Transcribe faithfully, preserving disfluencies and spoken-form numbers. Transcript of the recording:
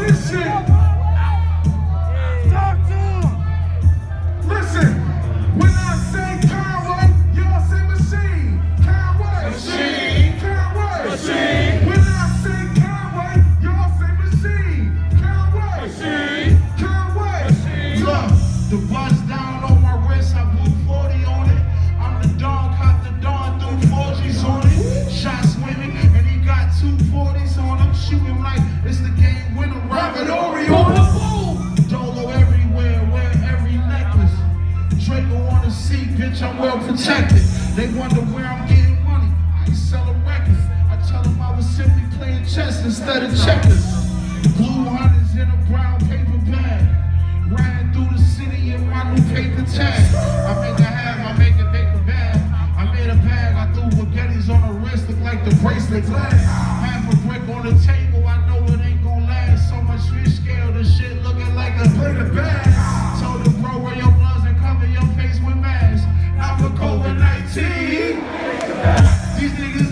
this shit. Talk to him. Listen, when I say Conway, y'all say machine. Conway. Machine. Conway. Machine. When I say Conway, y'all say machine. Conway. Machine. Conway. Machine. Look, the bust down on my wrist, I blew forty on it. I'm the dog, caught the dawn, threw four G's on it. Shot swimming, and he got two forties on him. Shooting like it's the game winner. Robert Ory on him. Dolo everywhere, wear every necklace. Draco on the seat, bitch, I'm well protected. They wonder where I'm getting money. I ain't selling records. I tell them I was simply playing chess instead of checkers. Blue hunters in a brown paper bag. Ran through the city in my new paper tag. I make a half, I make a paper bag. I made a bag, I threw baguettes on the wrist, look like the bracelet glass. Half a brick on the table, I know it ain't gon' last. So much fish scale, the shit looking like a plate of bags. Told them, bro, wear your gloves and cover your face with masks. Not for COVID nineteen. These niggas